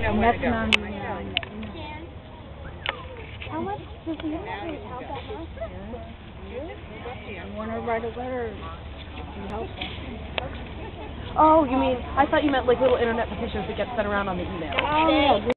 And that's not even... How much does he have that much? I want to write a letter. Oh, you mean, I thought you meant like little internet petitions that get sent around on the email. Oh,